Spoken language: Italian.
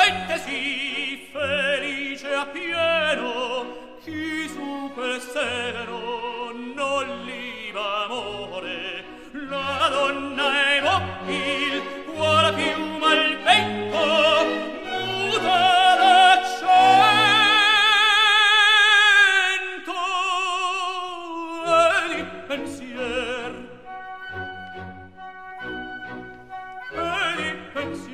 sente sì felice a pieno chi su quel seno non liva amore la donna evo il cuore più malvento muta l'accento e di pensier